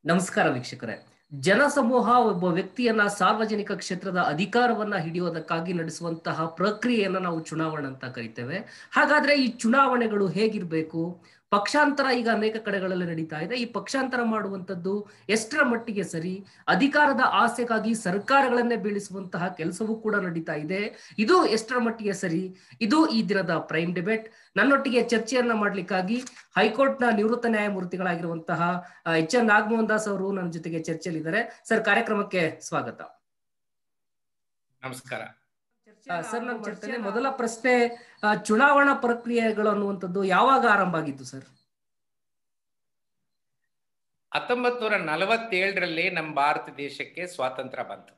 ನಮಸ್ಕಾರ ವೀಕ್ಷಕರೇ. ಜನಸಮೂಹ ಒಬ್ಬ ವ್ಯಕ್ತಿಯನ್ನ ಸಾರ್ವಜನಿಕ ಕ್ಷೇತ್ರದ ಅಧಿಕಾರವನ್ನ ಹಿಡಿಯೋದಕ್ಕಾಗಿ ನಡೆಸುವಂತಹ ಪ್ರಕ್ರಿಯೆಯನ್ನ ನಾವು ಚುನಾವಣೆ ಅಂತ ಕರಿತೇವೆ. ಹಾಗಾದ್ರೆ ಈ ಚುನಾವಣೆಗಳು ಹೇಗಿರ್ಬೇಕು? ಪಕ್ಷಾಂತರ ಈಗ ಅನೇಕ ಕಡೆಗಳಲ್ಲಿ ನಡೀತಾ ಇದೆ. ಈ ಪಕ್ಷಾಂತರ ಮಾಡುವಂತದ್ದು ಎಷ್ಟರ ಮಟ್ಟಿಗೆ ಸರಿ? ಅಧಿಕಾರದ ಆಸೆಗಾಗಿ ಸರ್ಕಾರಗಳನ್ನೇ ಬೀಳಿಸುವಂತಹ ಕೆಲಸವೂ ಕೂಡ ನಡೀತಾ ಇದೆ. ಇದು ಎಷ್ಟರ ಮಟ್ಟಿಗೆ ಸರಿ? ಇದು ಈ ದಿನದ ಪ್ರೈಮ್ ಡಿಬೇಟ್. ನನ್ನೊಟ್ಟಿಗೆ ಚರ್ಚೆಯನ್ನ ಮಾಡ್ಲಿಕ್ಕಾಗಿ ಹೈಕೋರ್ಟ್ನ ನಿವೃತ್ತ ನ್ಯಾಯಮೂರ್ತಿಗಳಾಗಿರುವಂತಹ ಎಚ್ ಎನ್ ನಾಗಮೋಹನ್ ದಾಸ್ ಅವರು ನನ್ನ ಜೊತೆಗೆ ಚರ್ಚೆಯಲ್ಲಿದ್ದಾರೆ. ಸರ್, ಕಾರ್ಯಕ್ರಮಕ್ಕೆ ಸ್ವಾಗತ. ನಮಸ್ಕಾರ ಸರ್. ನನ್ನ ಚರ್ಚೆ ಮೊದಲ ಪ್ರಶ್ನೆ, ಚುನಾವಣಾ ಪ್ರಕ್ರಿಯೆಗಳು ಅನ್ನುವಂಥದ್ದು ಯಾವಾಗ ಆರಂಭ ಆಗಿತ್ತು ಸರ್? 1947ರಲ್ಲಿ ನಮ್ಮ ಭಾರತ ದೇಶಕ್ಕೆ ಸ್ವಾತಂತ್ರ್ಯ ಬಂತು.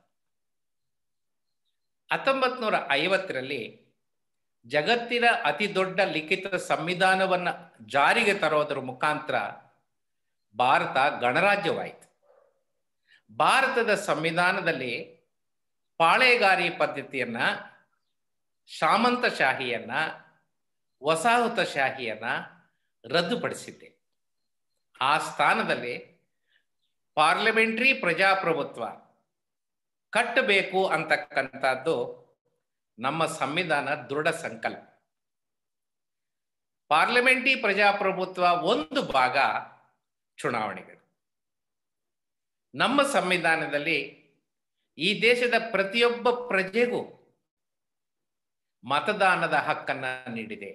1950ರಲ್ಲಿ ಜಗತ್ತಿನ ಅತಿ ದೊಡ್ಡ ಲಿಖಿತ ಸಂವಿಧಾನವನ್ನ ಜಾರಿಗೆ ತರೋದರ ಮುಖಾಂತರ ಭಾರತ ಗಣರಾಜ್ಯವಾಯಿತು. ಭಾರತದ ಸಂವಿಧಾನದಲ್ಲಿ ಪಾಳೆಗಾರಿ ಪದ್ಧತಿಯನ್ನ, ಸಾಮಂತಶಾಹಿಯನ್ನ, ವಸಾಹತುಶಾಹಿಯನ್ನ ರದ್ದುಪಡಿಸಿದೆ. ಆ ಸ್ಥಾನದಲ್ಲಿ ಪಾರ್ಲಿಮೆಂಟರಿ ಪ್ರಜಾಪ್ರಭುತ್ವ ಕಟ್ಟಬೇಕು ಅಂತಕ್ಕಂಥದ್ದು ನಮ್ಮ ಸಂವಿಧಾನ ದೃಢ ಸಂಕಲ್ಪ. ಪಾರ್ಲಿಮೆಂಟರಿ ಪ್ರಜಾಪ್ರಭುತ್ವ ಒಂದು ಭಾಗ ಚುನಾವಣೆಗಳು. ನಮ್ಮ ಸಂವಿಧಾನದಲ್ಲಿ ಈ ದೇಶದ ಪ್ರತಿಯೊಬ್ಬ ಪ್ರಜೆಗೂ ಮತದಾನದ ಹಕ್ಕನ್ನ ನೀಡಿದೆ.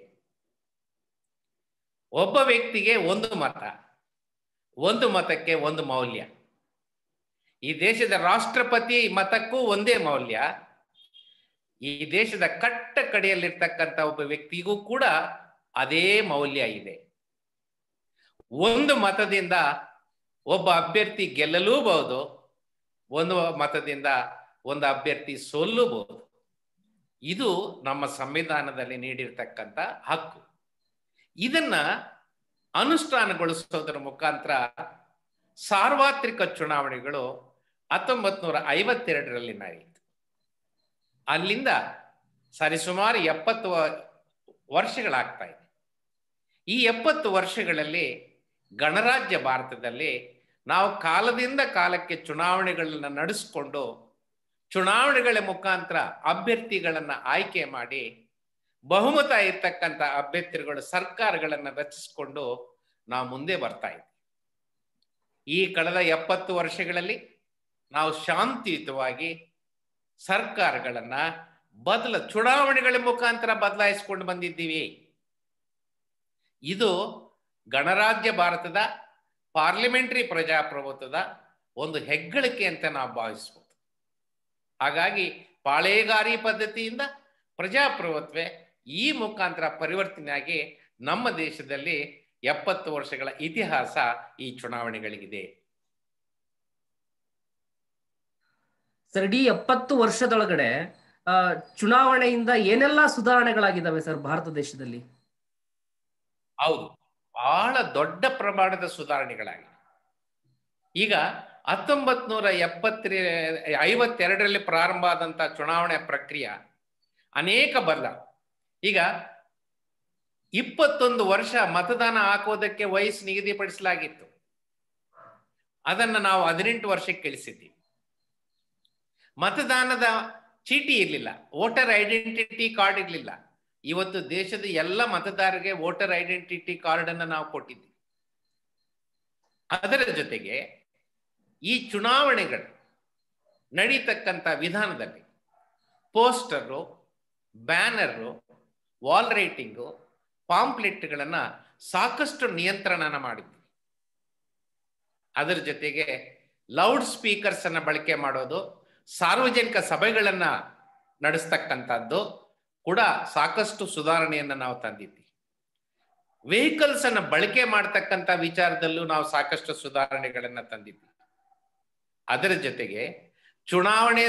ಒಬ್ಬ ವ್ಯಕ್ತಿಗೆ ಒಂದು ಮತ, ಒಂದು ಮತಕ್ಕೆ ಒಂದು ಮೌಲ್ಯ. ಈ ದೇಶದ ರಾಷ್ಟ್ರಪತಿ ಮತಕ್ಕೂ ಒಂದೇ ಮೌಲ್ಯ. ಈ ದೇಶದ ಕಟ್ಟ ಕಡೆಯಲ್ಲಿರ್ತಕ್ಕಂಥ ಒಬ್ಬ ವ್ಯಕ್ತಿಗೂ ಕೂಡ ಅದೇ ಮೌಲ್ಯ ಇದೆ. ಒಂದು ಮತದಿಂದ ಒಬ್ಬ ಅಭ್ಯರ್ಥಿ ಗೆಲ್ಲಲೂಬಹುದು, ಒಂದು ಮತದಿಂದ ಒಂದು ಅಭ್ಯರ್ಥಿ ಸೋಲ್ಲೂಬಹುದು. ಇದು ನಮ್ಮ ಸಂವಿಧಾನದಲ್ಲಿ ನೀಡಿರ್ತಕ್ಕಂಥ ಹಕ್ಕು. ಇದನ್ನ ಅನುಷ್ಠಾನಗೊಳಿಸೋದರ ಮುಖಾಂತರ ಸಾರ್ವತ್ರಿಕ ಚುನಾವಣೆಗಳು 1952ರಲ್ಲಿ ನಡೆಯಿತು. ಅಲ್ಲಿಂದ ಸರಿಸುಮಾರು 70 ವರ್ಷಗಳಾಗ್ತಾ ಇದೆ. ಈ 70 ವರ್ಷಗಳಲ್ಲಿ ಗಣರಾಜ್ಯ ಭಾರತದಲ್ಲಿ ನಾವು ಕಾಲದಿಂದ ಕಾಲಕ್ಕೆ ಚುನಾವಣೆಗಳನ್ನು ನಡೆಸಿಕೊಂಡು, ಚುನಾವಣೆಗಳ ಮುಖಾಂತರ ಅಭ್ಯರ್ಥಿಗಳನ್ನು ಆಯ್ಕೆ ಮಾಡಿ, ಬಹುಮತ ಇರ್ತಕ್ಕಂಥ ಅಭ್ಯರ್ಥಿಗಳು ಸರ್ಕಾರಗಳನ್ನು ರಚಿಸಿಕೊಂಡು ನಾವು ಮುಂದೆ ಬರ್ತಾ ಇದ್ದೀವಿ. ಈ ಕಳೆದ 70 ವರ್ಷಗಳಲ್ಲಿ ನಾವು ಶಾಂತಿಯುತವಾಗಿ ಸರ್ಕಾರಗಳನ್ನ ಚುನಾವಣೆಗಳ ಮುಖಾಂತರ ಬದಲಾಯಿಸಿಕೊಂಡು ಬಂದಿದ್ದೀವಿ. ಇದು ಗಣರಾಜ್ಯ ಭಾರತದ ಪಾರ್ಲಿಮೆಂಟರಿ ಪ್ರಜಾಪ್ರಭುತ್ವದ ಒಂದು ಹೆಗ್ಗಳಿಕೆ ಅಂತ ನಾವು ಭಾವಿಸ್ಬೋದು. ಹಾಗಾಗಿ ಪಾಳೆಗಾರಿ ಪದ್ಧತಿಯಿಂದ ಪ್ರಜಾಪ್ರಭುತ್ವ ಈ ಮುಖಾಂತರ ಪರಿವರ್ತನೆಯಾಗಿ ನಮ್ಮ ದೇಶದಲ್ಲಿ 70 ವರ್ಷಗಳ ಇತಿಹಾಸ ಈ ಚುನಾವಣೆಗಳಿಗಿದೆ. ಸರ್, ಇಡೀ 70 ವರ್ಷದೊಳಗಡೆ ಚುನಾವಣೆಯಿಂದ ಏನೆಲ್ಲಾ ಸುಧಾರಣೆಗಳಾಗಿದ್ದಾವೆ ಸರ್ ಭಾರತ ದೇಶದಲ್ಲಿ? ಹೌದು, ಬಹಳ ದೊಡ್ಡ ಪ್ರಮಾಣದ ಸುಧಾರಣೆಗಳಾಗಿವೆ. ಈಗ 1952ರಲ್ಲಿ ಪ್ರಾರಂಭ ಆದಂತಹ ಚುನಾವಣೆ ಪ್ರಕ್ರಿಯೆ ಅನೇಕ ಬದಲಾವಣೆ. ಈಗ 21 ವರ್ಷ ಮತದಾನ ಹಾಕೋದಕ್ಕೆ ವಯಸ್ಸು ನಿಗದಿಪಡಿಸಲಾಗಿತ್ತು. ಅದನ್ನು ನಾವು 18 ವರ್ಷಕ್ಕೆ ಇಳಿಸಿದ್ದೀವಿ. ಮತದಾನದ ಚೀಟಿ ಇರಲಿಲ್ಲ, ವೋಟರ್ ಐಡೆಂಟಿಟಿ ಕಾರ್ಡ್ ಇರಲಿಲ್ಲ. ಇವತ್ತು ದೇಶದ ಎಲ್ಲ ಮತದಾರರಿಗೆ ವೋಟರ್ ಐಡೆಂಟಿಟಿ ಕಾರ್ಡ್ ಅನ್ನು ನಾವು ಕೊಟ್ಟಿದ್ದೀವಿ. ಅದರ ಜೊತೆಗೆ ಈ ಚುನಾವಣೆಗಳು ನಡೀತಕ್ಕಂಥ ವಿಧಾನದಲ್ಲಿ ಪೋಸ್ಟರು, ಬ್ಯಾನರು, ವಾಲ್ ರೈಟಿಂಗು, ಪಾಂಪ್ಲೆಟ್ಗಳನ್ನು ಸಾಕಷ್ಟು ನಿಯಂತ್ರಣ ಮಾಡಿದ್ವಿ. ಅದರ ಜೊತೆಗೆ ಲೌಡ್ ಸ್ಪೀಕರ್ಸ್ ಅನ್ನು ಬಳಕೆ ಮಾಡೋದು, ಸಾರ್ವಜನಿಕ ಸಭೆಗಳನ್ನ ನಡೆಸ್ತಕ್ಕಂಥದ್ದು ಕೂಡ ಸಾಕಷ್ಟು ಸುಧಾರಣೆಯನ್ನು ನಾವು ತಂದಿದ್ವಿ. ವೆಹಿಕಲ್ಸ್ ಅನ್ನು ಬಳಕೆ ಮಾಡ್ತಕ್ಕಂಥ ವಿಚಾರದಲ್ಲೂ ನಾವು ಸಾಕಷ್ಟು ಸುಧಾರಣೆಗಳನ್ನು ತಂದಿದ್ವಿ. ಅದರ ಜೊತೆಗೆ ಚುನಾವಣೆ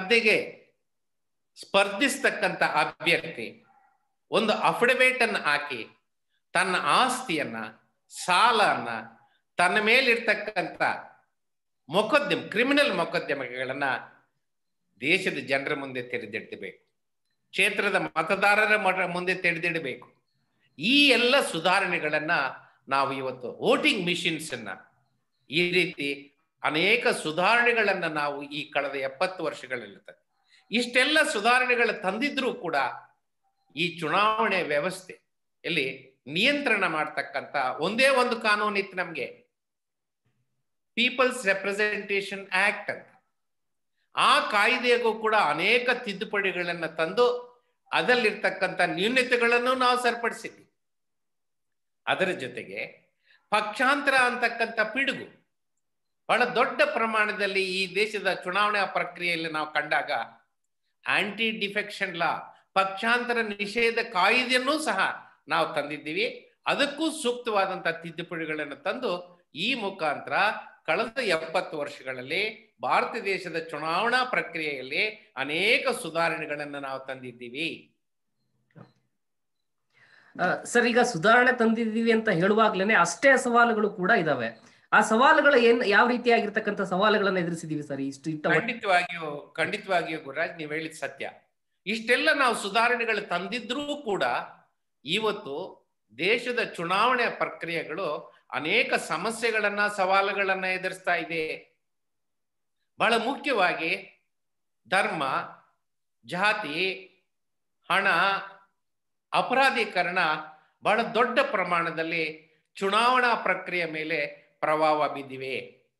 ಸ್ಪರ್ಧಿಸ್ತಕ್ಕಂಥ ಅಭ್ಯರ್ಥಿ ಒಂದು ಅಫಿಡವಿಟ್ ಅನ್ನು ಹಾಕಿ ತನ್ನ ಆಸ್ತಿಯನ್ನ, ಸಾಲನ್ನ, ತನ್ನ ಮೇಲಿರ್ತಕ್ಕಂಥ ಕ್ರಿಮಿನಲ್ ಮೊಕದ್ದಮೆಗಳನ್ನ ದೇಶದ ಜನರ ಮುಂದೆ ತೆರೆದಿಡಬೇಕು, ಕ್ಷೇತ್ರದ ಮತದಾರರ ಮುಂದೆ ತೆರೆದಿಡಬೇಕು. ಈ ಎಲ್ಲ ಸುಧಾರಣೆಗಳನ್ನ ನಾವು ಇವತ್ತು ವೋಟಿಂಗ್ ಮಿಷಿನ್ಸ್ ಅನ್ನ ಈ ರೀತಿ ಅನೇಕ ಸುಧಾರಣೆಗಳನ್ನ ನಾವು ಈ ಕಳೆದ 70 ವರ್ಷಗಳಲ್ಲಿ ಇಷ್ಟೆಲ್ಲ ಸುಧಾರಣೆಗಳು ತಂದಿದ್ರೂ ಕೂಡ ಈ ಚುನಾವಣೆ ವ್ಯವಸ್ಥೆ ಇಲ್ಲಿ ನಿಯಂತ್ರಣ ಮಾಡ್ತಕ್ಕಂಥ ಒಂದೇ ಒಂದು ಕಾನೂನು ಇತ್ತು ನಮ್ಗೆ, ಪೀಪಲ್ಸ್ ರೆಪ್ರೆಸೆಂಟೇಷನ್ ಆಕ್ಟ್ ಅಂತ. ಆ ಕಾಯ್ದೆಗೂ ಕೂಡ ಅನೇಕ ತಿದ್ದುಪಡಿಗಳನ್ನ ತಂದು ಅದರಲ್ಲಿರ್ತಕ್ಕಂಥ ನ್ಯೂನತೆಗಳನ್ನು ನಾವು ಸರಿಪಡಿಸಿದ್ವಿ. ಅದರ ಜೊತೆಗೆ ಪಕ್ಷಾಂತರ ಅಂತಕ್ಕಂಥ ಪಿಡುಗು ಬಹಳ ದೊಡ್ಡ ಪ್ರಮಾಣದಲ್ಲಿ ಈ ದೇಶದ ಚುನಾವಣಾ ಪ್ರಕ್ರಿಯೆಯಲ್ಲಿ ನಾವು ಕಂಡಾಗ ಆಂಟಿ ಡಿಫೆಕ್ಷನ್ ಲಾ, ಪಕ್ಷಾಂತರ ನಿಷೇಧ ಕಾಯ್ದೆಯನ್ನೂ ಸಹ ನಾವು ತಂದಿದ್ದೀವಿ. ಅದಕ್ಕೂ ಸೂಕ್ತವಾದಂಥ ತಿದ್ದುಪಡಿಗಳನ್ನು ತಂದು ಈ ಮುಖಾಂತರ ಕಳೆದ 70 ವರ್ಷಗಳಲ್ಲಿ ಭಾರತ ದೇಶದ ಚುನಾವಣಾ ಪ್ರಕ್ರಿಯೆಯಲ್ಲಿ ಅನೇಕ ಸುಧಾರಣೆಗಳನ್ನು ನಾವು ತಂದಿದ್ದೀವಿ. ಸರ್, ಈಗ ಸುಧಾರಣೆ ತಂದಿದ್ದೀವಿ ಅಂತ ಹೇಳುವಾಗ್ಲೇನೆ ಅಷ್ಟೇ ಸವಾಲುಗಳು ಕೂಡ ಇದಾವೆ. ಆ ಸವಾಲುಗಳು ಯಾವ ರೀತಿಯಾಗಿರ್ತಕ್ಕಂಥ ಸವಾಲುಗಳನ್ನ ಎದುರಿಸಿದೀವಿ ಸರ್? ಖಂಡಿತವಾಗಿಯೂ ಗುರುರಾಜ್, ನೀವು ಹೇಳಿದ ಸತ್ಯ. ಇಷ್ಟೆಲ್ಲ ನಾವು ಸುಧಾರಣೆಗಳು ತಂದಿದ್ರೂ ಕೂಡ ಇವತ್ತು ದೇಶದ ಚುನಾವಣೆ ಪ್ರಕ್ರಿಯೆಗಳು ಅನೇಕ ಸಮಸ್ಯೆಗಳನ್ನ, ಸವಾಲುಗಳನ್ನ ಎದುರಿಸ್ತಾ ಇದೆ. ಬಹಳ ಮುಖ್ಯವಾಗಿ ಧರ್ಮ, ಜಾತಿ, ಹಣ, ಅಪರಾಧೀಕರಣ ಬಹಳ ದೊಡ್ಡ ಪ್ರಮಾಣದಲ್ಲಿ ಚುನಾವಣಾ ಪ್ರಕ್ರಿಯೆ ಮೇಲೆ ಪ್ರಭಾವ ಬಿದ್ದಿವೆ.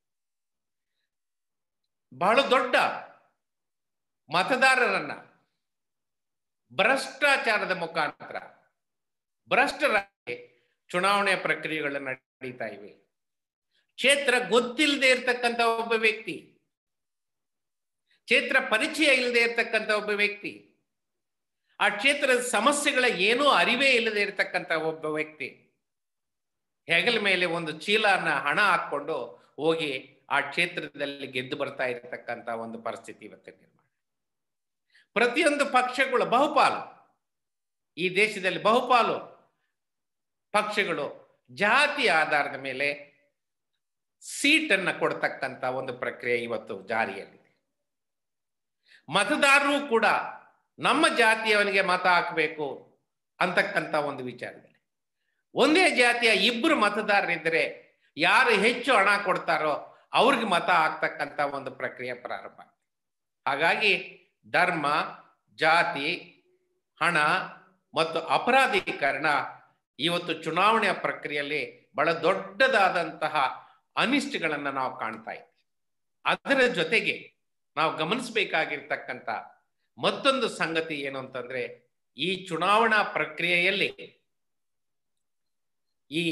ಬಹಳ ದೊಡ್ಡ ಮತದಾರರನ್ನ ಭ್ರಷ್ಟಾಚಾರದ ಮುಖಾಂತರ ಭ್ರಷ್ಟರಾಗಿ ಚುನಾವಣೆ ಪ್ರಕ್ರಿಯೆಗಳು ನಡೀತಾ ಇವೆ. ಕ್ಷೇತ್ರ ಗೊತ್ತಿಲ್ಲದೆ ಇರ್ತಕ್ಕಂಥ ಒಬ್ಬ ವ್ಯಕ್ತಿ, ಕ್ಷೇತ್ರ ಪರಿಚಯ ಇಲ್ಲದೆ ಇರ್ತಕ್ಕಂಥ ಒಬ್ಬ ವ್ಯಕ್ತಿ, ಆ ಕ್ಷೇತ್ರದ ಸಮಸ್ಯೆಗಳ ಏನೂ ಅರಿವೇ ಇಲ್ಲದೆ ಇರತಕ್ಕಂಥ ಒಬ್ಬ ವ್ಯಕ್ತಿ ಹೆಗಲ ಮೇಲೆ ಒಂದು ಚೀಲನ ಹಣ ಹಾಕೊಂಡು ಹೋಗಿ ಆ ಕ್ಷೇತ್ರದಲ್ಲಿ ಗೆದ್ದು ಬರ್ತಾ ಇರತಕ್ಕಂಥ ಒಂದು ಪರಿಸ್ಥಿತಿ ಇವತ್ತು ನಿರ್ಮಾಣ. ಪ್ರತಿಯೊಂದು ಪಕ್ಷಗಳು ಬಹುಪಾಲು ಈ ದೇಶದಲ್ಲಿ ಬಹುಪಾಲು ಪಕ್ಷಗಳು ಜಾತಿ ಆಧಾರದ ಮೇಲೆ ಸೀಟನ್ನ ಕೊಡ್ತಕ್ಕಂಥ ಒಂದು ಪ್ರಕ್ರಿಯೆ ಇವತ್ತು ಜಾರಿಯಲ್ಲಿದೆ. ಮತದಾರರು ಕೂಡ ನಮ್ಮ ಜಾತಿಯವನಿಗೆ ಮತ ಹಾಕಬೇಕು ಅಂತಕ್ಕಂಥ ಒಂದು ವಿಚಾರದಲ್ಲಿ ಒಂದೇ ಜಾತಿಯ ಇಬ್ಬರು ಮತದಾರರಿದ್ದರೆ ಯಾರು ಹೆಚ್ಚು ಹಣ ಕೊಡ್ತಾರೋ ಅವ್ರಿಗೆ ಮತ ಹಾಕ್ತಕ್ಕಂಥ ಒಂದು ಪ್ರಕ್ರಿಯೆ ಪ್ರಾರಂಭ. ಹಾಗಾಗಿ ಧರ್ಮ, ಜಾತಿ, ಹಣ ಮತ್ತು ಅಪರಾಧೀಕರಣ ಇವತ್ತು ಚುನಾವಣೆಯ ಪ್ರಕ್ರಿಯೆಯಲ್ಲಿ ಬಹಳ ದೊಡ್ಡದಾದಂತಹ ಅನಿಷ್ಟಗಳನ್ನು ನಾವು ಕಾಣ್ತಾ ಇದ್ದೀವಿ. ಅದರ ಜೊತೆಗೆ ನಾವು ಗಮನಿಸಬೇಕಾಗಿರ್ತಕ್ಕಂಥ ಮತ್ತೊಂದು ಸಂಗತಿ ಏನು ಅಂತಂದ್ರೆ, ಈ ಚುನಾವಣಾ ಪ್ರಕ್ರಿಯೆಯಲ್ಲಿ ಈ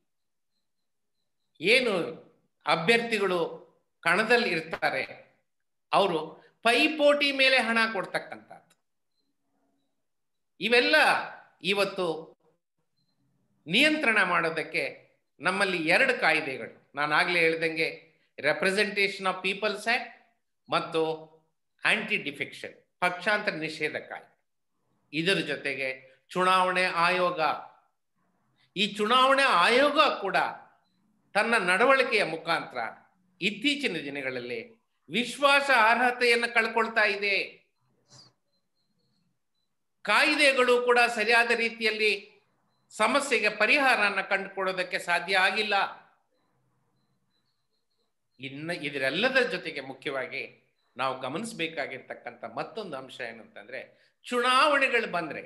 ಏನು ಅಭ್ಯರ್ಥಿಗಳು ಕಣದಲ್ಲಿ ಇರ್ತಾರೆ ಅವರು ಪೈಪೋಟಿ ಮೇಲೆ ಹಣ ಕೊಡ್ತಕ್ಕಂಥದ್ದು, ಇವೆಲ್ಲ ಇವತ್ತು ನಿಯಂತ್ರಣ ಮಾಡೋದಕ್ಕೆ ನಮ್ಮಲ್ಲಿ 2 ಕಾಯ್ದೆಗಳು, ನಾನು ಆಗ್ಲೇ ಹೇಳ್ದಂಗೆ ರೆಪ್ರೆಸೆಂಟೇಷನ್ ಆಫ್ ಪೀಪಲ್ಸ್ ಆಕ್ಟ್ ಮತ್ತು ಆಂಟಿ ಡಿಫೆಕ್ಷನ್ ಪಕ್ಷಾಂತರ ನಿಷೇಧ ಕಾಯ್ದೆ, ಇದರ ಜೊತೆಗೆ ಚುನಾವಣೆ ಆಯೋಗ. ಈ ಚುನಾವಣೆ ಆಯೋಗ ಕೂಡ ತನ್ನ ನಡವಳಿಕೆಯ ಮುಖಾಂತರ ಇತ್ತೀಚಿನ ದಿನಗಳಲ್ಲಿ ವಿಶ್ವಾಸ ಅರ್ಹತೆಯನ್ನು ಕಳ್ಕೊಳ್ತಾ ಇದೆ. ಕಾಯ್ದೆಗಳು ಕೂಡ ಸರಿಯಾದ ರೀತಿಯಲ್ಲಿ ಸಮಸ್ಯೆಗೆ ಪರಿಹಾರವನ್ನು ಕಂಡುಕೊಳ್ಳೋದಕ್ಕೆ ಸಾಧ್ಯ ಆಗಿಲ್ಲ. ಇನ್ನು ಇದರೆಲ್ಲದರ ಜೊತೆಗೆ ಮುಖ್ಯವಾಗಿ ನಾವು ಗಮನಿಸಬೇಕಾಗಿರ್ತಕ್ಕಂಥ ಮತ್ತೊಂದು ಅಂಶ ಏನಂತಂದ್ರೆ, ಚುನಾವಣೆಗಳು ಬಂದ್ರೆ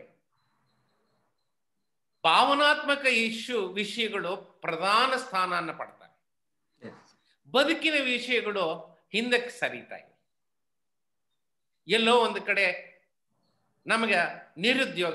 ಭಾವನಾತ್ಮಕ ವಿಷಯಗಳು ಪ್ರಧಾನ ಸ್ಥಾನವನ್ನು ಪಡ್ತವೆ, ಬದುಕಿನ ವಿಷಯಗಳು ಹಿಂದಕ್ಕೆ ಸರಿತಾ ಇವೆ. ಎಲ್ಲೋ ಒಂದು ಕಡೆ ನಮಗೆ ನಿರುದ್ಯೋಗ,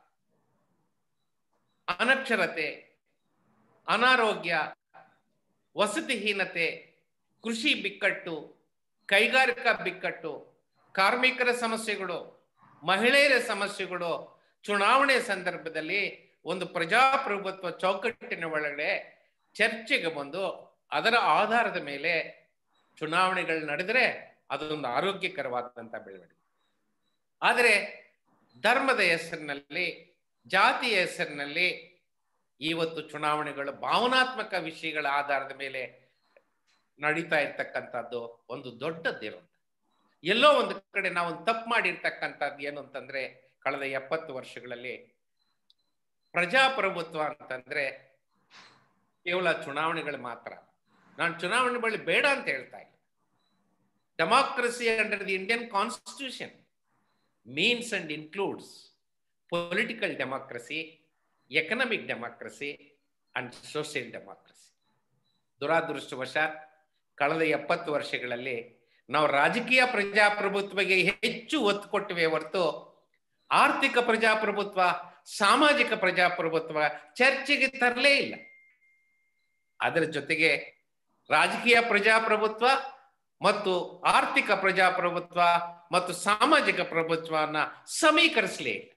ಅನಕ್ಷರತೆ, ಅನಾರೋಗ್ಯ, ವಸತಿಹೀನತೆ, ಕೃಷಿ ಬಿಕ್ಕಟ್ಟು, ಕೈಗಾರಿಕಾ ಬಿಕ್ಕಟ್ಟು, ಕಾರ್ಮಿಕರ ಸಮಸ್ಯೆಗಳು, ಮಹಿಳೆಯರ ಸಮಸ್ಯೆಗಳು ಚುನಾವಣೆ ಸಂದರ್ಭದಲ್ಲಿ ಒಂದು ಪ್ರಜಾಪ್ರಭುತ್ವ ಚೌಕಟ್ಟಿನ ಒಳಗಡೆ ಚರ್ಚೆಗೆ ಬಂದು ಅದರ ಆಧಾರದ ಮೇಲೆ ಚುನಾವಣೆಗಳು ನಡೆದರೆ ಅದೊಂದು ಆರೋಗ್ಯಕರವಾದಂಥ ಬೆಳವಣಿಗೆ. ಆದರೆ ಧರ್ಮದ ಹೆಸರಿನಲ್ಲಿ, ಜಾತಿಯ ಹೆಸರಿನಲ್ಲಿ ಇವತ್ತು ಚುನಾವಣೆಗಳು ಭಾವನಾತ್ಮಕ ವಿಷಯಗಳ ಆಧಾರದ ಮೇಲೆ ನಡೀತಾ ಇರ್ತಕ್ಕಂಥದ್ದು ಒಂದು ದೊಡ್ಡದಿರುವಂತ. ಎಲ್ಲೋ ಒಂದು ಕಡೆ ನಾವು ತಪ್ಪು ಮಾಡಿರ್ತಕ್ಕಂಥದ್ದು ಏನು ಅಂತಂದ್ರೆ, ಕಳೆದ 70 ವರ್ಷಗಳಲ್ಲಿ ಪ್ರಜಾಪ್ರಭುತ್ವ ಅಂತಂದ್ರೆ ಕೇವಲ ಚುನಾವಣೆಗಳು ಮಾತ್ರ. ನಾನು ಚುನಾವಣೆ ಬಳಿ ಬೇಡ ಅಂತ ಹೇಳ್ತಾ ಇಲ್ಲ. Democracy under the Indian constitution means and includes political democracy, economic democracy and social democracy. ದುರಾದೃಷ್ಟವಶಾತ್ ಕಳೆದ 70 ವರ್ಷಗಳಲ್ಲಿ ನಾವು ರಾಜಕೀಯ ಪ್ರಜಾಪ್ರಭುತ್ವಕ್ಕೆ ಹೆಚ್ಚು ಒತ್ತು ಕೊಟ್ಟಿವೆ ಹೊರತು ಆರ್ಥಿಕ ಪ್ರಜಾಪ್ರಭುತ್ವ, ಸಾಮಾಜಿಕ ಪ್ರಜಾಪ್ರಭುತ್ವ ಚರ್ಚೆಗೆ ತರಲೇ ಇಲ್ಲ. ಅದರ ಜೊತೆಗೆ ರಾಜಕೀಯ ಪ್ರಜಾಪ್ರಭುತ್ವ ಮತ್ತು ಆರ್ಥಿಕ ಪ್ರಜಾಪ್ರಭುತ್ವ ಮತ್ತು ಸಾಮಾಜಿಕ ಪ್ರಭುತ್ವವನ್ನು ಸಮೀಕರಿಸಲೇ ಇಲ್ಲ.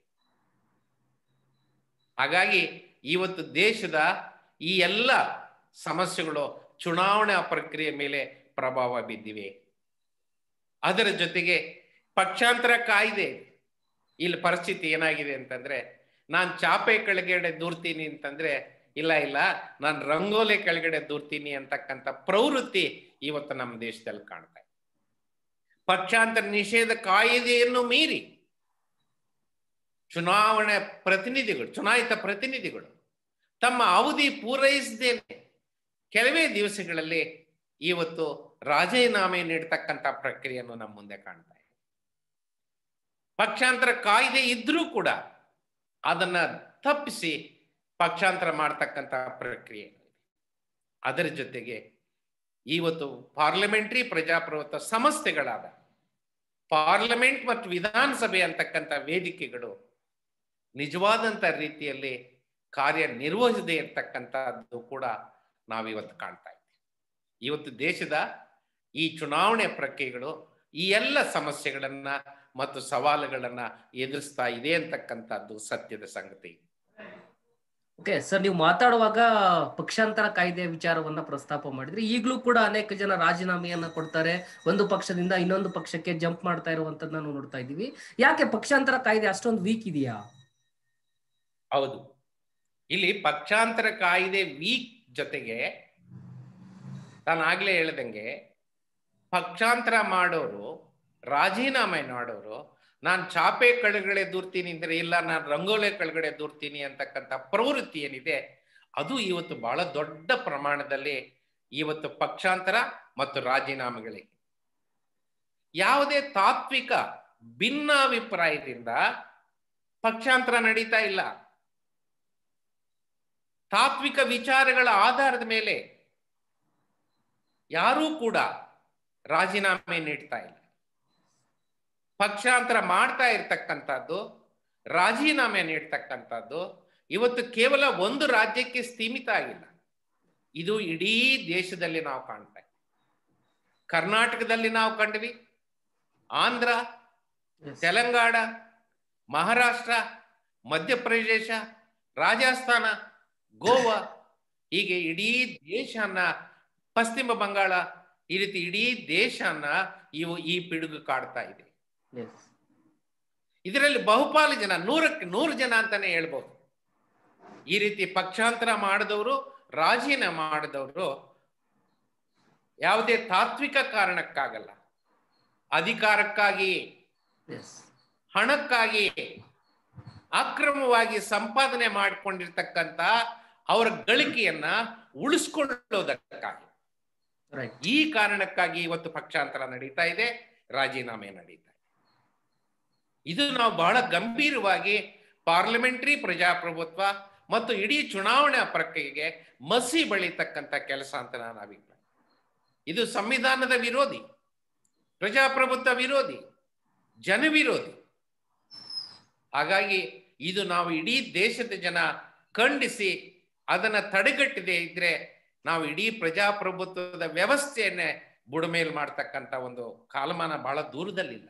ಹಾಗಾಗಿ ಇವತ್ತು ದೇಶದ ಈ ಎಲ್ಲ ಸಮಸ್ಯೆಗಳು ಚುನಾವಣಾ ಪ್ರಕ್ರಿಯೆ ಮೇಲೆ ಪ್ರಭಾವ ಬಿದ್ದಿವೆ. ಅದರ ಜೊತೆಗೆ ಪಕ್ಷಾಂತರ ಕಾಯ್ದೆ, ಇಲ್ಲಿ ಪರಿಸ್ಥಿತಿ ಏನಾಗಿದೆ ಅಂತಂದ್ರೆ, ನಾನು ಚಾಪೆ ಕೆಳಗಡೆ ದೂರ್ತೀನಿ ಅಂತಂದ್ರೆ ಇಲ್ಲ ನಾನು ರಂಗೋಲಿ ಕೆಳಗಡೆ ದೂರ್ತೀನಿ ಅಂತಕ್ಕಂಥ ಪ್ರವೃತ್ತಿ ಇವತ್ತು ನಮ್ಮ ದೇಶದಲ್ಲಿ ಕಾಣ್ತಾ ಇದೆ. ಪಕ್ಷಾಂತರ ನಿಷೇಧ ಕಾಯ್ದೆಯನ್ನು ಮೀರಿ ಚುನಾಯಿತ ಪ್ರತಿನಿಧಿಗಳು ತಮ್ಮ ಅವಧಿ ಪೂರೈಸದೇನೆ ಕೆಲವೇ ದಿವಸಗಳಲ್ಲಿ ಇವತ್ತು ರಾಜೀನಾಮೆ ನೀಡತಕ್ಕಂಥ ಪ್ರಕ್ರಿಯೆಯನ್ನು ನಮ್ಮ ಮುಂದೆ ಕಾಣ್ತಾ ಇದೆ. ಪಕ್ಷಾಂತರ ಕಾಯ್ದೆ ಇದ್ರೂ ಕೂಡ ಅದನ್ನ ತಪ್ಪಿಸಿ ಪಕ್ಷಾಂತರ ಮಾಡತಕ್ಕಂಥ ಪ್ರಕ್ರಿಯೆ. ಅದರ ಜೊತೆಗೆ ಇವತ್ತು ಪಾರ್ಲಿಮೆಂಟರಿ ಪ್ರಜಾಪ್ರಭುತ್ವ ಸಂಸ್ಥೆಗಳಾದ ಪಾರ್ಲಿಮೆಂಟ್ ಮತ್ತು ವಿಧಾನಸಭೆ ಅಂತಕ್ಕಂಥ ವೇದಿಕೆಗಳು ನಿಜವಾದಂಥ ರೀತಿಯಲ್ಲಿ ಕಾರ್ಯನಿರ್ವಹಿಸದೇ ಇರತಕ್ಕಂಥದ್ದು ಕೂಡ ನಾವಿವತ್ತು ಕಾಣ್ತಾ ಇದ್ದೀವಿ. ಇವತ್ತು ದೇಶದ ಈ ಚುನಾವಣೆ ಪ್ರಕ್ರಿಯೆಗಳು ಈ ಎಲ್ಲ ಸಮಸ್ಯೆಗಳನ್ನ ಮತ್ತು ಸವಾಲುಗಳನ್ನ ಎದುರಿಸ್ತಾ ಇದೆ ಅಂತಕ್ಕಂಥದ್ದು ಸತ್ಯದ ಸಂಗತಿ. ಓಕೆ ಸರ್, ನೀವು ಮಾತಾಡುವಾಗ ಪಕ್ಷಾಂತರ ಕಾಯ್ದೆ ವಿಚಾರವನ್ನ ಪ್ರಸ್ತಾಪ ಮಾಡಿದ್ರಿ. ಈಗಲೂ ಕೂಡ ಅನೇಕ ಜನ ರಾಜೀನಾಮೆಯನ್ನ ಕೊಡ್ತಾರೆ, ಒಂದು ಪಕ್ಷದಿಂದ ಇನ್ನೊಂದು ಪಕ್ಷಕ್ಕೆ ಜಂಪ್ ಮಾಡ್ತಾ ಇರುವಂತದ್ದು ನಾವು ನೋಡ್ತಾ ಇದ್ದೀವಿ. ಯಾಕೆ ಪಕ್ಷಾಂತರ ಕಾಯ್ದೆ ಅಷ್ಟೊಂದು ವೀಕ್ ಇದೆಯಾ? ಹೌದು, ಇಲ್ಲಿ ಪಕ್ಷಾಂತರ ಕಾಯ್ದೆ ವೀಕ್ ಜೊತೆಗೆ ನಾನು ಆಗ್ಲೇ ಹೇಳ್ದಂಗೆ ಪಕ್ಷಾಂತರ ಮಾಡೋರು, ರಾಜೀನಾಮೆ ಮಾಡೋರು ನಾನು ಚಾಪೆ ಕೆಳಗಡೆ ದೂರ್ತೀನಿ ಅಂದ್ರೆ ಇಲ್ಲ ನಾನು ರಂಗೋಲೆ ಕೆಳಗಡೆ ದೂರ್ತೀನಿ ಅಂತಕ್ಕಂಥ ಪ್ರವೃತ್ತಿ ಏನಿದೆ ಅದು ಇವತ್ತು ಬಹಳ ದೊಡ್ಡ ಪ್ರಮಾಣದಲ್ಲಿ ಇವತ್ತು ಪಕ್ಷಾಂತರ ಮತ್ತು ರಾಜೀನಾಮೆಗಳಿಗೆ ಯಾವುದೇ ತಾತ್ವಿಕ ಭಿನ್ನಾಭಿಪ್ರಾಯದಿಂದ ಪಕ್ಷಾಂತರ ನಡೀತಾ ಇಲ್ಲ. ತಾತ್ವಿಕ ವಿಚಾರಗಳ ಆಧಾರದ ಮೇಲೆ ಯಾರೂ ಕೂಡ ರಾಜೀನಾಮೆ ನೀಡ್ತಾ ಇಲ್ಲ. ಪಕ್ಷಾಂತರ ಮಾಡ್ತಾ ಇರ್ತಕ್ಕಂಥದ್ದು, ರಾಜೀನಾಮೆ ನೀಡ್ತಕ್ಕಂಥದ್ದು ಇವತ್ತು ಕೇವಲ ಒಂದು ರಾಜ್ಯಕ್ಕೆ ಸೀಮಿತ ಆಗಿಲ್ಲ. ಇದು ಇಡೀ ದೇಶದಲ್ಲಿ ನಾವು ಕಾಣ್ತಾ ಇದ್ದೀವಿ. ಕರ್ನಾಟಕದಲ್ಲಿ ನಾವು ಕಂಡ್ವಿ, ಆಂಧ್ರ, ತೆಲಂಗಾಣ, ಮಹಾರಾಷ್ಟ್ರ, ಮಧ್ಯಪ್ರದೇಶ, ರಾಜಸ್ಥಾನ, ಗೋವಾ, ಹೀಗೆ ಇಡೀ ದೇಶನ, ಪಶ್ಚಿಮ ಬಂಗಾಳ, ಈ ರೀತಿ ಇಡೀ ದೇಶನ ಈ ಪಿಡುಗು ಕಾಡ್ತಾ ಇದೆ. ಇದರಲ್ಲಿ ಬಹುಪಾಲು ಜನ, 100ಕ್ಕೆ 100 ಜನ ಅಂತಾನೆ ಹೇಳ್ಬೋದು, ಈ ರೀತಿ ಪಕ್ಷಾಂತರ ಮಾಡಿದವರು, ರಾಜೀನಾಮೆ ಮಾಡಿದವರು ಯಾವುದೇ ತಾತ್ವಿಕ ಕಾರಣಕ್ಕಾಗಲ್ಲ, ಅಧಿಕಾರಕ್ಕಾಗಿ, ಹಣಕ್ಕಾಗಿ ಅಕ್ರಮವಾಗಿ ಸಂಪಾದನೆ ಮಾಡಿಕೊಂಡಿರ್ತಕ್ಕಂಥ ಅವರ ಗಳಿಕೆಯನ್ನ ಉಳಿಸ್ಕೊಳ್ಳೋದಕ್ಕಾಗಿ, ಈ ಕಾರಣಕ್ಕಾಗಿ ಇವತ್ತು ಪಕ್ಷಾಂತರ ನಡೀತಾ ಇದೆ, ರಾಜೀನಾಮೆ ನಡೀತಾ ಇದೆ. ಇದು ನಾವು ಬಹಳ ಗಂಭೀರವಾಗಿ ಪಾರ್ಲಿಮೆಂಟರಿ ಪ್ರಜಾಪ್ರಭುತ್ವ ಮತ್ತು ಇಡೀ ಚುನಾವಣಾ ಪ್ರಕ್ರಿಯೆಗೆ ಮಸಿ ಬಳಿತಕ್ಕಂಥ ಕೆಲಸ ಅಂತ ನಾನು ಅಭಿಪ್ರಾಯ. ಇದು ಸಂವಿಧಾನದ ವಿರೋಧಿ, ಪ್ರಜಾಪ್ರಭುತ್ವ ವಿರೋಧಿ, ಜನ ವಿರೋಧಿ. ಹಾಗಾಗಿ ಇದು ನಾವು ಇಡೀ ದೇಶದ ಜನ ಖಂಡಿಸಿ ಅದನ್ನ ತಡೆಗಟ್ಟದೆ ಇದ್ರೆ ನಾವು ಇಡೀ ಪ್ರಜಾಪ್ರಭುತ್ವದ ವ್ಯವಸ್ಥೆಯನ್ನೇ ಬುಡಮೇಲ್ ಮಾಡ್ತಕ್ಕಂಥ ಒಂದು ಕಾಲಮಾನ ಬಹಳ ದೂರದಲ್ಲಿಲ್ಲ.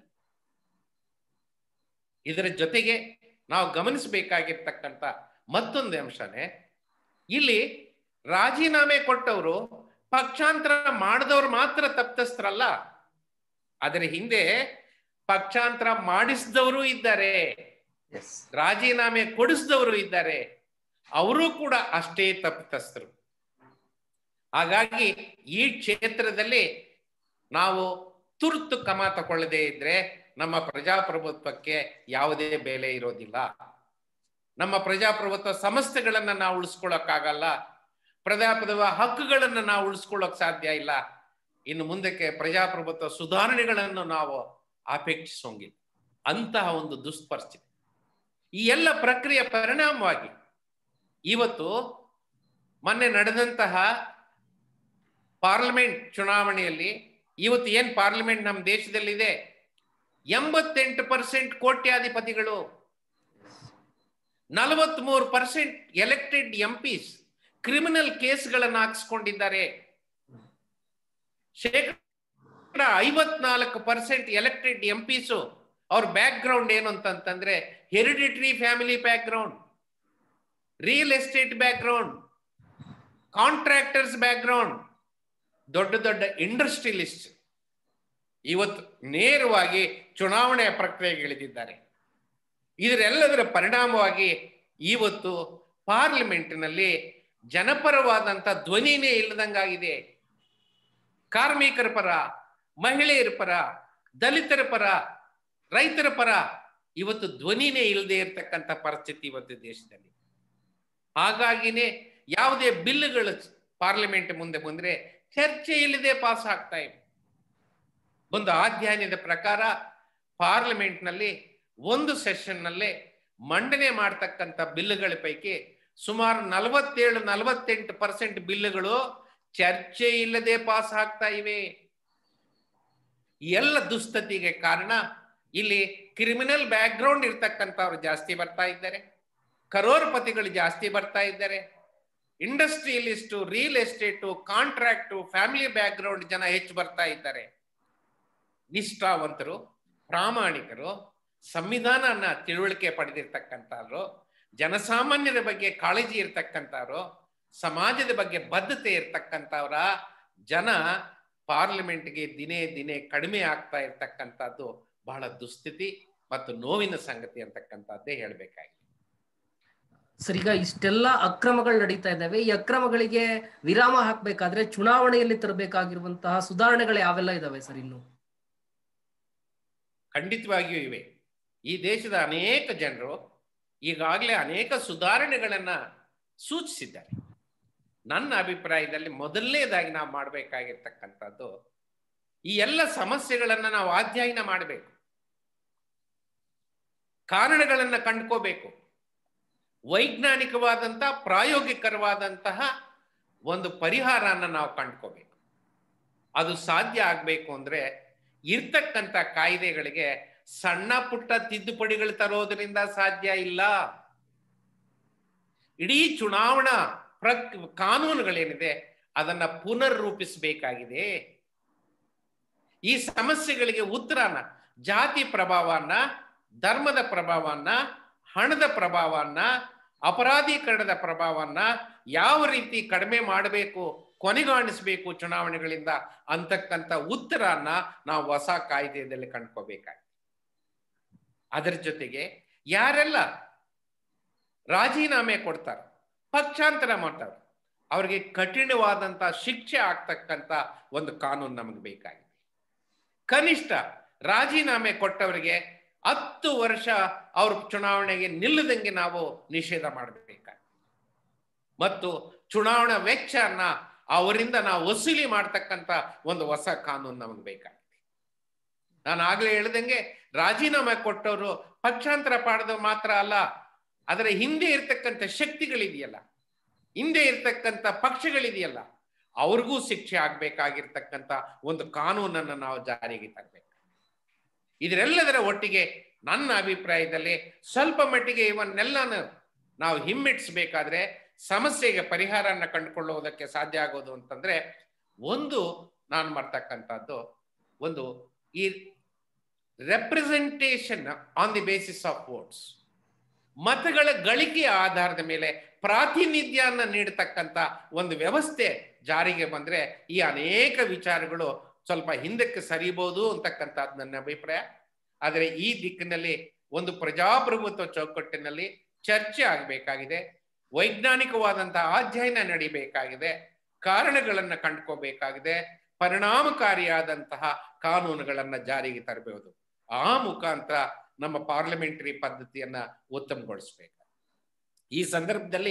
ಇದರ ಜೊತೆಗೆ ನಾವು ಗಮನಿಸಬೇಕಾಗಿರ್ತಕ್ಕಂಥ ಮತ್ತೊಂದು ಅಂಶನೇ, ಇಲ್ಲಿ ರಾಜೀನಾಮೆ ಕೊಟ್ಟವರು ಪಕ್ಷಾಂತರ ಮಾಡಿದವರು ಮಾತ್ರ ತಪ್ಪಿತಸ್ಥರಲ್ಲ, ಅದರ ಹಿಂದೆ ಪಕ್ಷಾಂತರ ಮಾಡಿಸಿದವರು ಇದ್ದಾರೆ, ರಾಜೀನಾಮೆ ಕೊಡಿಸಿದವರು ಇದ್ದಾರೆ, ಅವರು ಕೂಡ ಅಷ್ಟೇ ತಪ್ಪಿತಸ್ಥರು. ಹಾಗಾಗಿ ಈ ಕ್ಷೇತ್ರದಲ್ಲಿ ನಾವು ತುರ್ತು ಕ್ರಮ ತಗೊಳ್ಳದೇ ಇದ್ರೆ ನಮ್ಮ ಪ್ರಜಾಪ್ರಭುತ್ವಕ್ಕೆ ಯಾವುದೇ ಬೆಲೆ ಇರೋದಿಲ್ಲ. ನಮ್ಮ ಪ್ರಜಾಪ್ರಭುತ್ವ ಸಂಸ್ಥೆಗಳನ್ನ ನಾವು ಉಳಿಸ್ಕೊಳ್ಳೋಕ್ಕಾಗಲ್ಲ. ಪ್ರಜಾಪ್ರಭುತ್ವ ಹಕ್ಕುಗಳನ್ನು ನಾವು ಉಳಿಸ್ಕೊಳ್ಳೋಕೆ ಸಾಧ್ಯ ಇಲ್ಲ. ಇನ್ನು ಮುಂದಕ್ಕೆ ಪ್ರಜಾಪ್ರಭುತ್ವ ಸುಧಾರಣೆಗಳನ್ನು ನಾವು ಅಪೇಕ್ಷಿಸೋಂಗಿಲ್ಲ. ಅಂತಹ ಒಂದು ದುಷ್ಪರಿಸ್ಥಿತಿ. ಈ ಎಲ್ಲ ಪ್ರಕ್ರಿಯೆ ಪರಿಣಾಮವಾಗಿ ಇವತ್ತು ಮೊನ್ನೆ ನಡೆದಂತಹ ಪಾರ್ಲಿಮೆಂಟ್ ಚುನಾವಣೆಯಲ್ಲಿ ಇವತ್ತು ಏನ್ ಪಾರ್ಲಿಮೆಂಟ್ ನಮ್ಮ ದೇಶದಲ್ಲಿದೆ, 88% ಕೋಟ್ಯಾಧಿಪತಿಗಳು, 43% ಎಲೆಕ್ಟೆಡ್ ಎಂಪಿಸ್ ಕ್ರಿಮಿನಲ್ ಕೇಸ್ಗಳನ್ನು ಹಾಕಿಸ್ಕೊಂಡಿದ್ದಾರೆ. 54% ಎಲೆಕ್ಟೆಡ್ ಎಂಪಿಸ್ ಅವ್ರ ಬ್ಯಾಕ್ ಗ್ರೌಂಡ್ ಏನು ಅಂತಂದ್ರೆ hereditary family background, real estate background, contractors background, ದೊಡ್ಡ ದೊಡ್ಡ ಇಂಡಸ್ಟ್ರಿಯಲಿಸ್ಟ್ ಇವತ್ತು ನೇರವಾಗಿ ಚುನಾವಣೆಯ ಪ್ರಕ್ರಿಯೆಗೆ ಇಳಿದಿದ್ದಾರೆ. ಇದರೆಲ್ಲದರ ಪರಿಣಾಮವಾಗಿ ಇವತ್ತು ಪಾರ್ಲಿಮೆಂಟ್ನಲ್ಲಿ ಜನಪರವಾದಂಥ ಧ್ವನಿನೇ ಇಲ್ಲದಂಗಾಗಿದೆ. ಕಾರ್ಮಿಕರ ಪರ, ಮಹಿಳೆಯರ ಪರ, ದಲಿತರ ಪರ, ರೈತರ ಪರ ಇವತ್ತು ಧ್ವನಿನೇ ಇಲ್ಲದೆ ಇರತಕ್ಕಂಥ ಪರಿಸ್ಥಿತಿ ಇವತ್ತು ದೇಶದಲ್ಲಿ. ಹಾಗಾಗಿನೇ ಯಾವುದೇ ಬಿಲ್ಗಳು ಪಾರ್ಲಿಮೆಂಟ್ ಮುಂದೆ ಬಂದ್ರೆ ಚರ್ಚೆ ಇಲ್ಲದೆ ಪಾಸ್ ಆಗ್ತಾ ಇವೆ. ಒಂದು ಅಧ್ಯಯನದ ಪ್ರಕಾರ ಪಾರ್ಲಿಮೆಂಟ್ನಲ್ಲಿ ಒಂದು ಸೆಷನ್ನಲ್ಲೇ ಮಂಡನೆ ಮಾಡ್ತಕ್ಕಂಥ ಬಿಲ್ಗಳ ಪೈಕಿ ಸುಮಾರು 47-48% ಬಿಲ್ಗಳು ಚರ್ಚೆ ಇಲ್ಲದೆ ಪಾಸ್ ಆಗ್ತಾ ಇವೆ. ಎಲ್ಲ ದುಸ್ಥಿತಿಗೆ ಕಾರಣ ಇಲ್ಲಿ ಕ್ರಿಮಿನಲ್ ಬ್ಯಾಕ್ ಗ್ರೌಂಡ್ ಇರ್ತಕ್ಕಂಥವ್ರು ಜಾಸ್ತಿ ಬರ್ತಾ ಇದ್ದಾರೆ, ಕರೋರ್ಪತಿಗಳು ಜಾಸ್ತಿ ಬರ್ತಾ ಇದ್ದಾರೆ, industrialist, real estate, contract, family background ಜನ ಹೆಚ್ಚು ಬರ್ತಾ ಇದ್ದಾರೆ. ನಿಷ್ಠಾವಂತರು, ಪ್ರಾಮಾಣಿಕರು, ಸಂವಿಧಾನನ ತಿಳುವಳಿಕೆ ಪಡೆದಿರ್ತಕ್ಕಂಥವ್ರು, ಜನಸಾಮಾನ್ಯರ ಬಗ್ಗೆ ಕಾಳಜಿ ಇರ್ತಕ್ಕಂಥವ್ರು, ಸಮಾಜದ ಬಗ್ಗೆ ಬದ್ಧತೆ ಇರ್ತಕ್ಕಂಥವ್ರ ಜನ ಪಾರ್ಲಿಮೆಂಟ್ಗೆ ದಿನೇ ದಿನೇ ಕಡಿಮೆ ಆಗ್ತಾ ಇರ್ತಕ್ಕಂಥದ್ದು ಬಹಳ ದುಸ್ಥಿತಿ ಮತ್ತು ನೋವಿನ ಸಂಗತಿ ಅಂತಕ್ಕಂಥದ್ದೇ ಹೇಳ್ಬೇಕಾಗಿದೆ. ಸರ್, ಈಗ ಇಷ್ಟೆಲ್ಲ ಅಕ್ರಮಗಳು ನಡೀತಾ ಇದ್ದಾವೆ. ಈ ಅಕ್ರಮಗಳಿಗೆ ವಿರಾಮ ಹಾಕ್ಬೇಕಾದ್ರೆ ಚುನಾವಣೆಯಲ್ಲಿ ತರಬೇಕಾಗಿರುವಂತಹ ಸುಧಾರಣೆಗಳು ಯಾವೆಲ್ಲ ಇದಾವೆ ಸರ್? ಇನ್ನು ಖಂಡಿತವಾಗಿಯೂ ಇವೆ. ಈ ದೇಶದ ಅನೇಕ ಜನರು ಈಗಾಗಲೇ ಅನೇಕ ಸುಧಾರಣೆಗಳನ್ನ ಸೂಚಿಸಿದ್ದಾರೆ. ನನ್ನ ಅಭಿಪ್ರಾಯದಲ್ಲಿ ಮೊದಲನೇದಾಗಿ ನಾವು ಮಾಡಬೇಕಾಗಿರ್ತಕ್ಕಂಥದ್ದು ಈ ಎಲ್ಲ ಸಮಸ್ಯೆಗಳನ್ನ ನಾವು ಅಧ್ಯಯನ ಮಾಡಬೇಕು, ಕಾರಣಗಳನ್ನ ಕಂಡುಕೋಬೇಕು, ವೈಜ್ಞಾನಿಕವಾದಂತಹ ಪ್ರಾಯೋಗಿಕವಾದಂತಹ ಒಂದು ಪರಿಹಾರನ ನಾವು ಕಂಡುಕೋಬೇಕು. ಅದು ಸಾಧ್ಯ ಆಗಬೇಕು ಅಂದ್ರೆ ಇರ್ತಕ್ಕಂಥ ಕಾಯ್ದೆಗಳಿಗೆ ಸಣ್ಣ ಪುಟ್ಟ ತಿದ್ದುಪಡಿಗಳು ತರೋದ್ರಿಂದ ಸಾಧ್ಯ ಇಲ್ಲ. ಇಡೀ ಚುನಾವಣಾ ಕಾನೂನುಗಳೇನಿದೆ ಅದನ್ನ ಪುನರ್ರೂಪಿಸಬೇಕಾಗಿದೆ. ಈ ಸಮಸ್ಯೆಗಳಿಗೆ ಉತ್ತರನ ಜಾತಿ ಪ್ರಭಾವನ, ಧರ್ಮದ ಪ್ರಭಾವನ, ಹಣದ ಪ್ರಭಾವನ, ಅಪರಾಧೀಕರಣದ ಪ್ರಭಾವನ ಯಾವ ರೀತಿ ಕಡಿಮೆ ಮಾಡಬೇಕು, ಕೊನೆಗಾಣಿಸಬೇಕು ಚುನಾವಣೆಗಳಿಂದ ಅಂತಕ್ಕಂಥ ಉತ್ತರನ ನಾವು ಹೊಸ ಕಾಯ್ದೆಯಲ್ಲಿ ಕಂಡುಕೋಬೇಕಾಗಿದೆ. ಅದರ ಜೊತೆಗೆ ಯಾರೆಲ್ಲ ರಾಜೀನಾಮೆ ಕೊಡ್ತಾರೆ, ಪಕ್ಷಾಂತರ ಮಾಡ್ತಾರೆ, ಅವ್ರಿಗೆ ಕಠಿಣವಾದಂಥ ಶಿಕ್ಷೆ ಆಗ್ತಕ್ಕಂಥ ಒಂದು ಕಾನೂನು ನಮಗೆ ಬೇಕಾಗಿದೆ. ಕನಿಷ್ಠ ರಾಜೀನಾಮೆ ಕೊಟ್ಟವರಿಗೆ 10 ವರ್ಷ ಅವ್ರ ಚುನಾವಣೆಗೆ ನಿಲ್ಲದಂಗೆ ನಾವು ನಿಷೇಧ ಮಾಡಬೇಕಾಗಿದೆ. ಮತ್ತು ಚುನಾವಣಾ ವೆಚ್ಚನ ಅವರಿಂದ ನಾವು ವಸೂಲಿ ಮಾಡ್ತಕ್ಕಂಥ ಒಂದು ಹೊಸ ಕಾನೂನು ನಮಗೆ ಬೇಕಾಗಿದೆ. ನಾನು ಆಗ್ಲೇ ಹೇಳ್ದಂಗೆ ರಾಜೀನಾಮೆ ಕೊಟ್ಟವರು ಪಕ್ಷಾಂತರ ಪಾಡದವ್ರು ಮಾತ್ರ ಅಲ್ಲ, ಅದರ ಹಿಂದೆ ಇರ್ತಕ್ಕಂಥ ಶಕ್ತಿಗಳಿದೆಯಲ್ಲ, ಹಿಂದೆ ಇರ್ತಕ್ಕಂಥ ಪಕ್ಷಗಳಿದೆಯಲ್ಲ, ಅವ್ರಿಗೂ ಶಿಕ್ಷೆ ಆಗ್ಬೇಕಾಗಿರ್ತಕ್ಕಂಥ ಒಂದು ಕಾನೂನನ್ನು ನಾವು ಜಾರಿಗೆ ತರಬೇಕು. ಇದರೆಲ್ಲದರ ಒಟ್ಟಿಗೆ ನನ್ನ ಅಭಿಪ್ರಾಯದಲ್ಲಿ ಸ್ವಲ್ಪ ಮಟ್ಟಿಗೆ ಇವನ್ನೆಲ್ಲನೂ ನಾವು ಹಿಮ್ಮೆಟ್ಟಿಸಬೇಕಾದ್ರೆ ಸಮಸ್ಯೆಗೆ ಪರಿಹಾರನ ಕಂಡುಕೊಳ್ಳುವುದಕ್ಕೆ ಸಾಧ್ಯ ಆಗೋದು ಅಂತಂದ್ರೆ ಒಂದು ನಾನು ಮಾಡ್ತಕ್ಕಂಥದ್ದು ಒಂದು ಈ representation on the basis of votes, ಮತಗಳ ಗಳಿಕೆಯ ಆಧಾರದ ಮೇಲೆ ಪ್ರಾತಿನಿಧ್ಯನ ನೀಡತಕ್ಕಂಥ ಒಂದು ವ್ಯವಸ್ಥೆ ಜಾರಿಗೆ ಬಂದ್ರೆ ಈ ಅನೇಕ ವಿಚಾರಗಳು ಸ್ವಲ್ಪ ಹಿಂದಕ್ಕೆ ಸರಿಬಹುದು ಅಂತಕ್ಕಂಥದ್ದು ನನ್ನ ಅಭಿಪ್ರಾಯ. ಆದರೆ ಈ ದಿಕ್ಕಿನಲ್ಲಿ ಒಂದು ಪ್ರಜಾಪ್ರಭುತ್ವ ಚೌಕಟ್ಟಿನಲ್ಲಿ ಚರ್ಚೆ ಆಗಬೇಕಾಗಿದೆ, ವೈಜ್ಞಾನಿಕವಾದಂತಹ ಅಧ್ಯಯನ ನಡೀಬೇಕಾಗಿದೆ, ಕಾರಣಗಳನ್ನ ಕಂಡುಕೋಬೇಕಾಗಿದೆ, ಪರಿಣಾಮಕಾರಿಯಾದಂತಹ ಕಾನೂನುಗಳನ್ನ ಜಾರಿಗೆ ತರಬಹುದು. ಆ ಮುಖಾಂತರ ನಮ್ಮ ಪಾರ್ಲಿಮೆಂಟರಿ ಪದ್ಧತಿಯನ್ನ ಉತ್ತಮಗೊಳಿಸಬೇಕು. ಈ ಸಂದರ್ಭದಲ್ಲಿ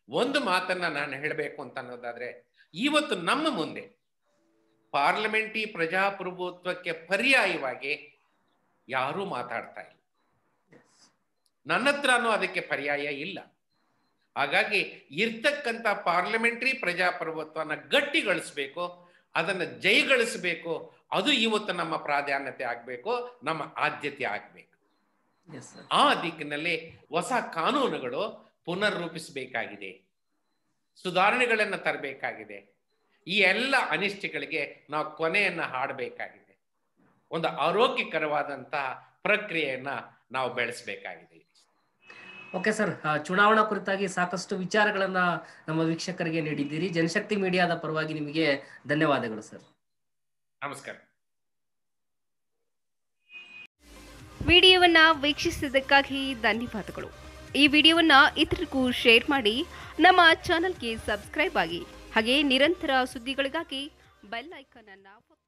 ಒಂದು ಮಾತನ್ನ ನಾನು ಹೇಳಬೇಕು ಅಂತ ಅನ್ನೋದಾದ್ರೆ, ಇವತ್ತು ನಮ್ಮ ಮುಂದೆ ಪಾರ್ಲಿಮೆಂಟಿ ಪ್ರಜಾಪ್ರಭುತ್ವಕ್ಕೆ ಪರ್ಯಾಯವಾಗಿ ಯಾರೂ ಮಾತಾಡ್ತಾ ಇಲ್ಲ. ನನ್ನ ಹತ್ರನೂ ಅದಕ್ಕೆ ಪರ್ಯಾಯ ಇಲ್ಲ. ಹಾಗಾಗಿ ಇರ್ತಕ್ಕಂಥ ಪಾರ್ಲಿಮೆಂಟರಿ ಪ್ರಜಾಪ್ರಭುತ್ವನ ಗಟ್ಟಿಗೊಳಿಸ್ಬೇಕು, ಅದನ್ನು ಜಯಗಳಿಸಬೇಕು. ಅದು ಇವತ್ತು ನಮ್ಮ ಪ್ರಾಧಾನ್ಯತೆ ಆಗಬೇಕು, ನಮ್ಮ ಆದ್ಯತೆ ಆಗಬೇಕು. ಆ ದಿಕ್ಕಿನಲ್ಲಿ ಹೊಸ ಕಾನೂನುಗಳು ಪುನರ್ರೂಪಿಸಬೇಕಾಗಿದೆ, ಸುಧಾರಣೆಗಳನ್ನು ತರಬೇಕಾಗಿದೆ. ಈ ಎಲ್ಲ ಅನಿಷ್ಟಗಳಿಗೆ ನಾವು ಕೊನೆಯನ್ನು ಹಾಡಬೇಕಾಗಿದೆ. ಒಂದು ಆರೋಗ್ಯಕರವಾದಂತಹ ಪ್ರಕ್ರಿಯೆಯನ್ನ ನಾವು ಬೆಳೆಸಬೇಕಾಗಿದೆ. ಓಕೆ ಸರ್, ಚುನಾವಣಾ ಕುರಿತಾಗಿ ಸಾಕಷ್ಟು ವಿಚಾರಗಳನ್ನ ನಮ್ಮ ವೀಕ್ಷಕರಿಗೆ ನೀಡಿದ್ದೀರಿ. ಜನಶಕ್ತಿ ಮೀಡಿಯಾದ ಪರವಾಗಿ ನಿಮಗೆ ಧನ್ಯವಾದಗಳು ಸರ್. ನಮಸ್ಕಾರ. ವಿಡಿಯೋವನ್ನ ವೀಕ್ಷಿಸಿದ್ದಕ್ಕಾಗಿ ಧನ್ಯವಾದಗಳು. ಈ ವಿಡಿಯೋವನ್ನ ಇತರರಿಗೂ ಶೇರ್ ಮಾಡಿ, ನಮ್ಮ ಚಾನೆಲ್ಗೆ ಸಬ್ಸ್ಕ್ರೈಬ್ ಆಗಿ, ಹಾಗೆ ನಿರಂತರ ಸುದ್ದಿಗಳಿಗಾಗಿ ಬೆಲ್ ಐಕಾನ್ ಅನ್ನು